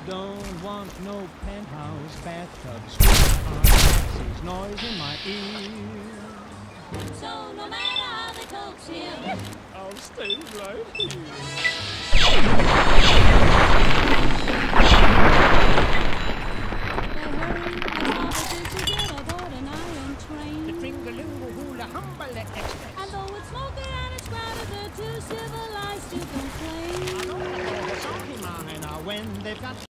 Don't want no penthouse, bathtub, street, taxis, noise in my ear. So no matter how they coax him, I'll stay right here. and though it's smoky and it's crowded, they're too civilized to complain. When they've got